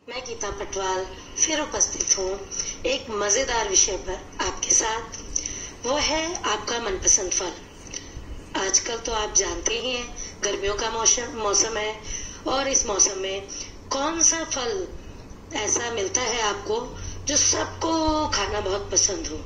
मैं गीता पटवाल फिर उपस्थित हूँ एक मजेदार विषय पर आपके साथ। वो है आपका मनपसंद फल। आजकल तो आप जानते ही हैं, गर्मियों का मौसम है और इस मौसम में कौन सा फल ऐसा मिलता है आपको जो सबको खाना बहुत पसंद हो।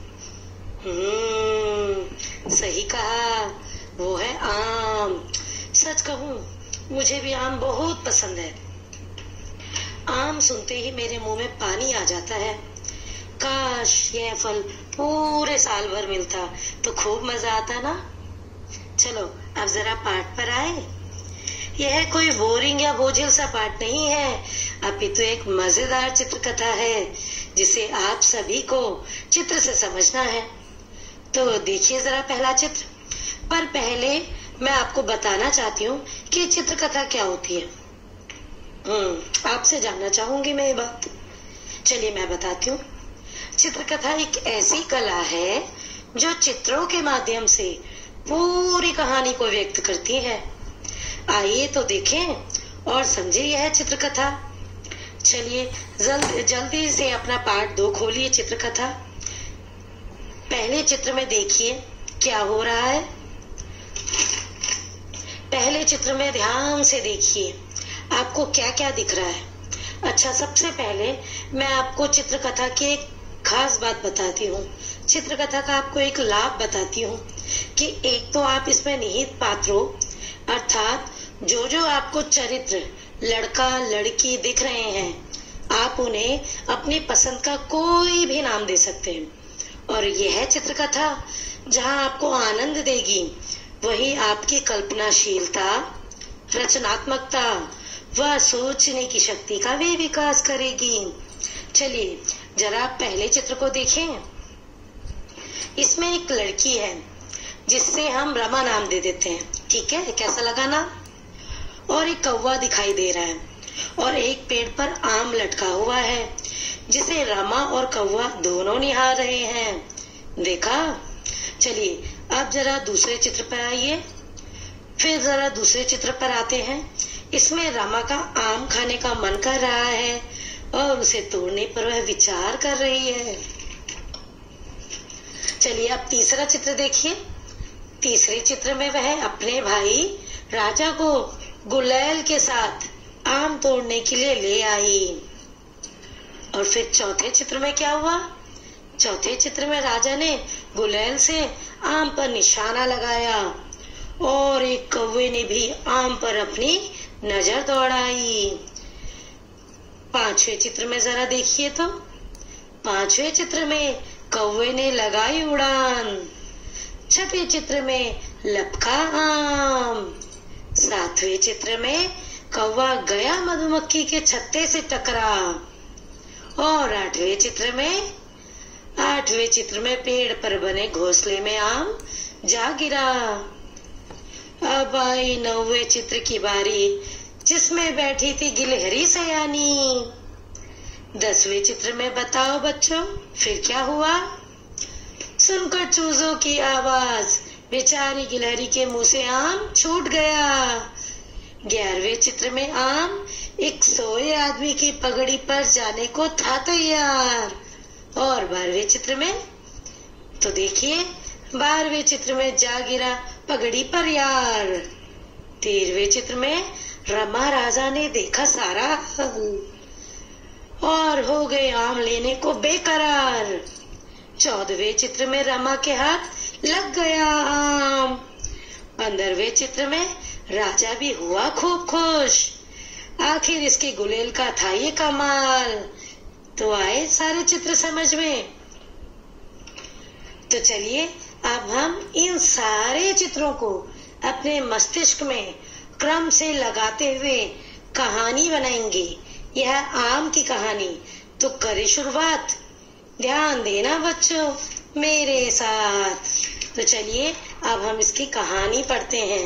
सही कहा, वो है आम। सच कहूँ, मुझे भी आम बहुत पसंद है। आम सुनते ही मेरे मुंह में पानी आ जाता है। काश यह फल पूरे साल भर मिलता तो खूब मजा आता ना। चलो अब जरा पाठ पर आए। यह कोई बोरिंग या बोझिल सा पाठ नहीं है, अपितु एक मजेदार चित्रकथा है जिसे आप सभी को चित्र से समझना है। तो देखिए जरा पहला चित्र। पर पहले मैं आपको बताना चाहती हूँ कि चित्रकथा क्या होती है। आपसे जानना चाहूंगी मैं ये बात। चलिए मैं बताती हूँ। चित्रकथा एक ऐसी कला है जो चित्रों के माध्यम से पूरी कहानी को व्यक्त करती है। आइए तो देखें और समझे यह चित्रकथा। चलिए जल्दी से अपना पाठ 2 खोलिए चित्रकथा। पहले चित्र में देखिए क्या हो रहा है। पहले चित्र में ध्यान से देखिए आपको क्या क्या दिख रहा है। अच्छा, सबसे पहले मैं आपको चित्रकथा की एक खास बात बताती हूँ। चित्रकथा का आपको एक लाभ बताती हूँ कि एक तो आप इसमें निहित पात्रों अर्थात जो आपको चरित्र लड़का लड़की दिख रहे हैं, आप उन्हें अपनी पसंद का कोई भी नाम दे सकते हैं। और यह चित्रकथा जहाँ आपको आनंद देगी, वही आपकी कल्पनाशीलता, रचनात्मकता व सोचने की शक्ति का भी विकास करेगी। चलिए जरा पहले चित्र को देखें। इसमें एक लड़की है जिससे हम रमा नाम दे देते हैं। ठीक है, कैसा लगा ना। और एक कौवा दिखाई दे रहा है और एक पेड़ पर आम लटका हुआ है जिसे रमा और कौवा दोनों निहार रहे हैं। देखा। चलिए अब जरा दूसरे चित्र पर आइए। फिर जरा दूसरे चित्र पर आते हैं। इसमें रमा का आम खाने का मन कर रहा है और उसे तोड़ने पर वह विचार कर रही है। चलिए अब तीसरा चित्र देखिए। तीसरे चित्र में वह अपने भाई राजा को गुलेल के साथ आम तोड़ने के लिए ले आई। और फिर चौथे चित्र में क्या हुआ। चौथे चित्र में राजा ने गुलेल से आम पर निशाना लगाया और एक कौवे ने भी आम पर अपनी नजर दौड़ाई। पांचवें चित्र में जरा देखिए तो। पांचवें चित्र में कौवे ने लगाई उड़ान। छठवें चित्र में लपका आम। सातवें चित्र में कौवा गया मधुमक्खी के छत्ते से टकरा। और आठवें चित्र में पेड़ पर बने घोंसले में आम जा गिरा। अब आई 9वें चित्र की बारी जिसमें बैठी थी गिलहरी सयानी। 10वें चित्र में बताओ बच्चों फिर क्या हुआ। सुनकर चूजों की आवाज बेचारी गिलहरी के मुंह से आम छूट गया। 11वें चित्र में आम एक सोए आदमी की पगड़ी पर जाने को था तैयार। और 12वें चित्र में तो देखिए, 12वें चित्र में जा गिरा पगड़ी पर यार। 13वें चित्र में रमा राजा ने देखा सारा और हो गए आम लेने को बेकरार। 14वें चित्र में रमा के हाथ लग गया आम। 15वें चित्र में राजा भी हुआ खूब खुश। आखिर इसके गुलेल का था ये कमाल। तो आए सारे चित्र समझ में। तो चलिए अब हम इन सारे चित्रों को अपने मस्तिष्क में क्रम से लगाते हुए कहानी बनाएंगे। यह आम की कहानी। तो करें शुरुआत। ध्यान देना बच्चों मेरे साथ। तो चलिए अब हम इसकी कहानी पढ़ते हैं।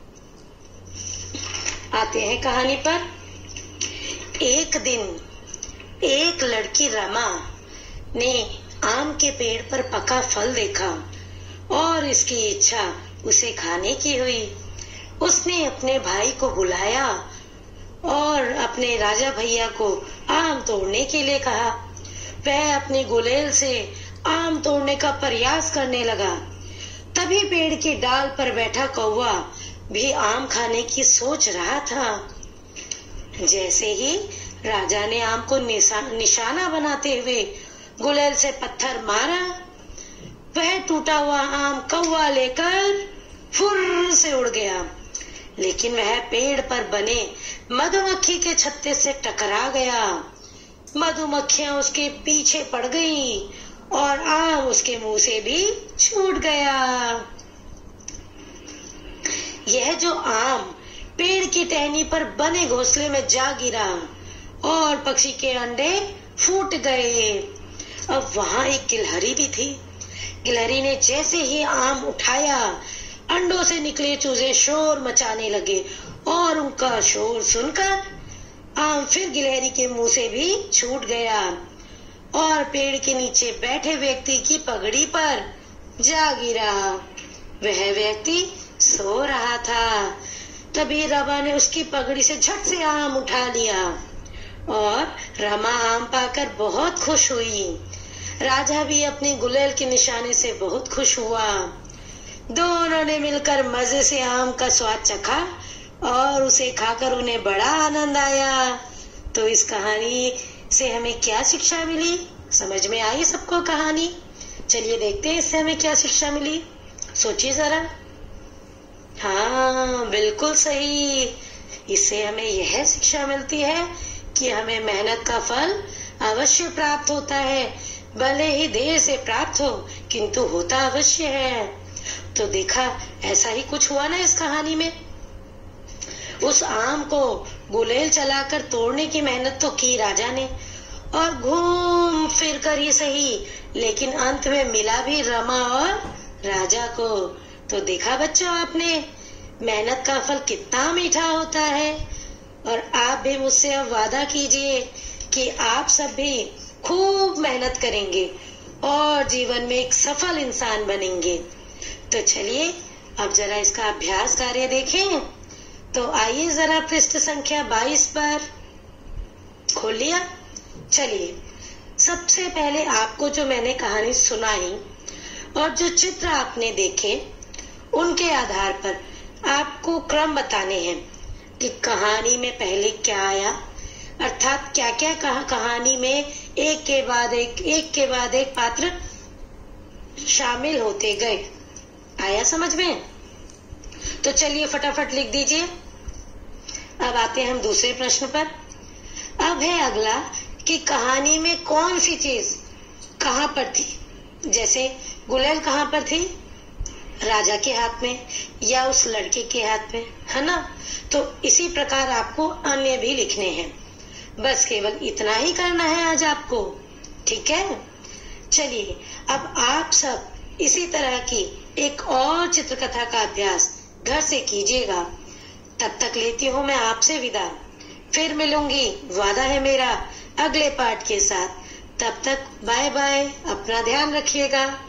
आते हैं कहानी पर। एक दिन एक लड़की रमा ने आम के पेड़ पर पका फल देखा और इसकी इच्छा उसे खाने की हुई। उसने अपने भाई को बुलाया और अपने राजा भैया को आम तोड़ने के लिए कहा। वह अपनी गुलेल से आम तोड़ने का प्रयास करने लगा। तभी पेड़ की डाल पर बैठा कौवा भी आम खाने की सोच रहा था। जैसे ही राजा ने आम को निशाना बनाते हुए गुलेल से पत्थर मारा, वह टूटा हुआ आम कौवा लेकर फुर्र से उड़ गया। लेकिन वह पेड़ पर बने मधुमक्खी के छत्ते से टकरा गया। मधुमक्खियां उसके पीछे पड़ गईं और आम उसके मुंह से भी छूट गया। यह जो आम पेड़ की टहनी पर बने घोंसले में जा गिरा और पक्षी के अंडे फूट गए। अब वहां एक गिलहरी भी थी। गिलहरी ने जैसे ही आम उठाया, अंडों से निकले चूजे शोर मचाने लगे और उनका शोर सुनकर आम फिर गिलहरी के मुंह से भी छूट गया और पेड़ के नीचे बैठे व्यक्ति की पगड़ी पर जा गिरा। वह व्यक्ति सो रहा था। तभी रमा ने उसकी पगड़ी से झट से आम उठा लिया और रमा आम पाकर बहुत खुश हुई। राजा भी अपनी गुलेल के निशाने से बहुत खुश हुआ। दोनों ने मिलकर मजे से आम का स्वाद चखा और उसे खाकर उन्हें बड़ा आनंद आया। तो इस कहानी से हमें क्या शिक्षा मिली? समझ में आई सबको कहानी? चलिए देखते हैं इससे हमें क्या शिक्षा मिली। सोचिए जरा। हाँ, बिल्कुल सही। इससे हमें यह शिक्षा मिलती है कि हमें मेहनत का फल अवश्य प्राप्त होता है, भले ही देर से प्राप्त हो, किंतु होता अवश्य है। तो देखा, ऐसा ही कुछ हुआ ना इस कहानी में। उस आम को गुलेल चलाकर तोड़ने की मेहनत तो की राजा ने, और घूम फिर कर ही सही, लेकिन अंत में मिला भी रमा और राजा को। तो देखा बच्चों आपने, मेहनत का फल कितना मीठा होता है। और आप भी मुझसे अब वादा कीजिए कि आप सब भी खूब मेहनत करेंगे और जीवन में एक सफल इंसान बनेंगे। तो चलिए अब जरा इसका अभ्यास कार्य देखें। तो आइए जरा पृष्ठ संख्या 22 पर खोल लिया। चलिए, सबसे पहले आपको जो मैंने कहानी सुनाई और जो चित्र आपने देखे, उनके आधार पर आपको क्रम बताने हैं कि कहानी में पहले क्या आया, अर्थात क्या क्या कहानी में एक के बाद एक पात्र शामिल होते गए। आया समझ में? तो चलिए फटाफट लिख दीजिए। अब आते हैं हम दूसरे प्रश्न पर। अब है अगला कि कहानी में कौन सी चीज कहां पर थी। जैसे गुलेल कहां पर थी? राजा के हाथ में या उस लड़के के हाथ में, है ना? तो इसी प्रकार आपको अन्य भी लिखने हैं। बस केवल इतना ही करना है आज आपको, ठीक है? चलिए अब आप सब इसी तरह की एक और चित्रकथा का अभ्यास घर से कीजिएगा। तब तक लेती हूँ मैं आपसे विदा। फिर मिलूंगी, वादा है मेरा, अगले पार्ट के साथ। तब तक बाय बाय, अपना ध्यान रखिएगा।